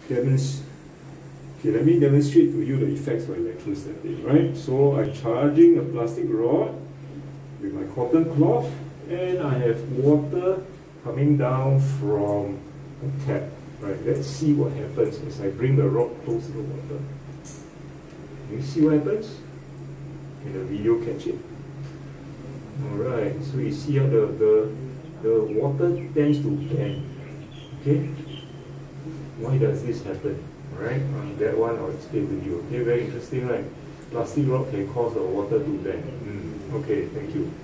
let me demonstrate to you the effects of electrostatic, right? So I'm charging a plastic rod with my cotton cloth, and I have water coming down from a tap, right? Let's see what happens as I bring the rod close to the water. Can you see what happens? Can the video catch it? Alright, so you see how the water tends to bend. Okay? Why does this happen? Alright, that one I'll explain to you. Okay, very interesting, right? Plastic rod can cause the water to bend. Okay, thank you.